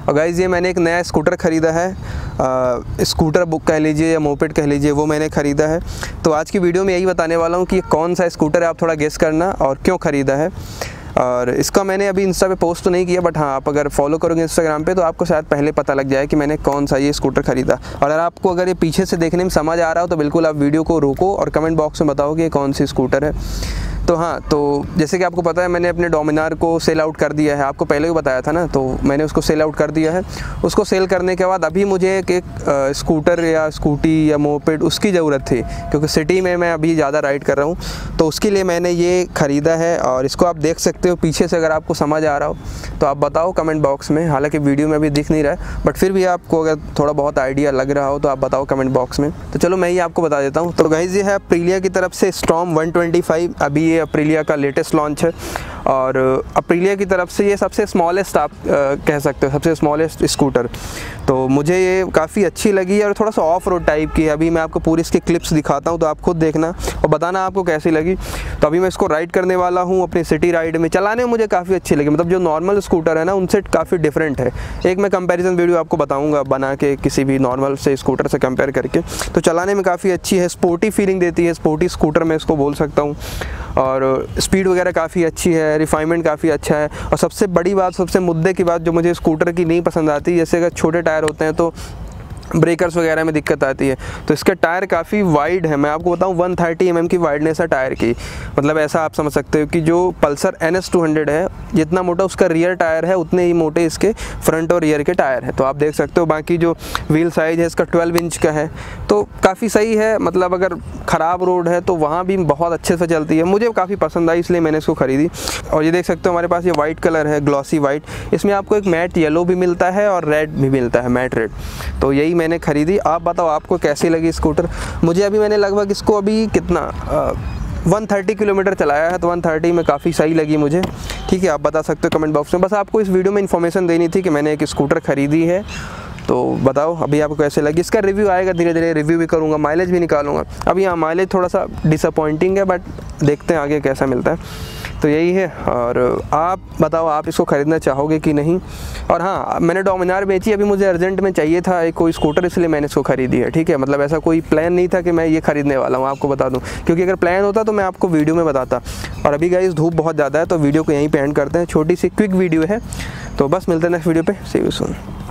और गाइज़ ये मैंने एक नया स्कूटर ख़रीदा है, स्कूटर बुक कह लीजिए या मोपेड कह लीजिए, वो मैंने ख़रीदा है। तो आज की वीडियो में यही बताने वाला हूँ कि कौन सा स्कूटर है, आप थोड़ा गेस करना और क्यों ख़रीदा है। और इसका मैंने अभी इंस्टा पे पोस्ट तो नहीं किया, बट हाँ आप अगर फॉलो करोगे इंस्टाग्राम पे तो आपको शायद पहले पता लग जाए कि मैंने कौन सा ये स्कूटर ख़रीदा। और अगर ये पीछे से देखने में समझ आ रहा हो तो बिल्कुल आप वीडियो को रोको और कमेंट बॉक्स में बताओ कि ये कौन सी स्कूटर है। तो हाँ, तो जैसे कि आपको पता है मैंने अपने डोमिनार को सेल आउट कर दिया है, आपको पहले ही बताया था ना, तो मैंने उसको सेल आउट कर दिया है। उसको सेल करने के बाद अभी मुझे एक स्कूटर या स्कूटी या मोपेड उसकी ज़रूरत थी, क्योंकि सिटी में मैं अभी ज़्यादा राइड कर रहा हूँ, तो उसके लिए मैंने ये ख़रीदा है। और इसको आप देख सकते हो पीछे से, अगर आपको समझ आ रहा हो तो आप बताओ कमेंट बॉक्स में। हालांकि वीडियो में अभी दिख नहीं रहा है, बट फिर भी आपको अगर थोड़ा बहुत आइडिया लग रहा हो तो आप बताओ कमेंट बॉक्स में। तो चलो मैं ही आपको बता देता हूँ। तो गाइस ये है अप्रिलिया की तरफ से स्टॉर्म 125। अभी ये अप्रिलिया का लेटेस्ट लॉन्च है और अप्रिलिया की तरफ से ये सबसे स्मॉलेस्ट आप कह सकते हो, सबसे स्मॉलेस्ट स्कूटर। तो मुझे ये काफ़ी अच्छी लगी और थोड़ा सा ऑफ रोड टाइप की है। अभी मैं आपको पूरी इसकी क्लिप्स दिखाता हूँ तो आप खुद देखना और बताना आपको कैसी लगी। तो अभी मैं इसको राइड करने वाला हूँ अपनी सिटी राइड में। चलाने में मुझे काफ़ी अच्छी लगी, मतलब जो नॉर्मल स्कूटर है ना उनसे काफ़ी डिफरेंट है। एक मैं कंपैरिजन वीडियो आपको बताऊँगा बना के किसी भी नॉर्मल से स्कूटर से कंपेयर करके। तो चलाने में काफ़ी अच्छी है, स्पोर्टी फीलिंग देती है, स्पोर्टी स्कूटर मैं इसको बोल सकता हूँ। और स्पीड वगैरह काफ़ी अच्छी है, रिफाइनमेंट काफ़ी अच्छा है। और सबसे बड़ी बात, सबसे मुद्दे की बात जो मुझे स्कूटर की नहीं पसंद आती, जैसे अगर छोटे टायर होते हैं तो ब्रेकर्स वगैरह में दिक्कत आती है, तो इसके टायर काफ़ी वाइड है। मैं आपको बताऊं 130 mm की वाइडनेस है टायर की। मतलब ऐसा आप समझ सकते हो कि जो पल्सर NS 200 है जितना मोटा उसका रियर टायर है, उतने ही मोटे इसके फ्रंट और रियर के टायर हैं। तो आप देख सकते हो। बाकी जो व्हील साइज़ है इसका 12 इंच का है, तो काफ़ी सही है। मतलब अगर ख़राब रोड है तो वहाँ भी बहुत अच्छे से चलती है। मुझे काफ़ी पसंद आई, इसलिए मैंने इसको ख़रीदी। और ये देख सकते हो हमारे पास ये वाइट कलर है, ग्लॉसी वाइट। इसमें आपको एक मैट येलो भी मिलता है और रेड भी मिलता है, मैट रेड। तो यही मैंने ख़रीदी। आप बताओ आपको कैसी लगी स्कूटर। मुझे अभी मैंने लगभग इसको अभी कितना 130 किलोमीटर चलाया है, तो 130 में काफ़ी सही लगी मुझे। ठीक है, आप बता सकते हो कमेंट बॉक्स में। बस आपको इस वीडियो में इन्फॉर्मेशन देनी थी कि मैंने एक स्कूटर ख़रीदी है। तो बताओ अभी आपको कैसे लगी। इसका रिव्यू आएगा, धीरे धीरे रिव्यू भी करूँगा, माइलेज भी निकालूंगा। अभी यहाँ माइलेज थोड़ा सा डिसअपॉइंटिंग है, बट देखते हैं आगे कैसा मिलता है। तो यही है। और आप बताओ आप इसको ख़रीदना चाहोगे कि नहीं। और हाँ, मैंने डोमिनार बेची, अभी मुझे अर्जेंट में चाहिए था एक कोई स्कूटर, इसलिए मैंने इसको ख़रीदी है। ठीक है, मतलब ऐसा कोई प्लान नहीं था कि मैं ये ख़रीदने वाला हूँ, आपको बता दूँ। क्योंकि अगर प्लान होता तो मैं आपको वीडियो में बताता। और अभी गाइस धूप बहुत ज़्यादा है, तो वीडियो को यहीं पे एंड करते हैं। छोटी सी क्विक वीडियो है, तो बस मिलते हैं नेक्स्ट वीडियो पे। See you soon.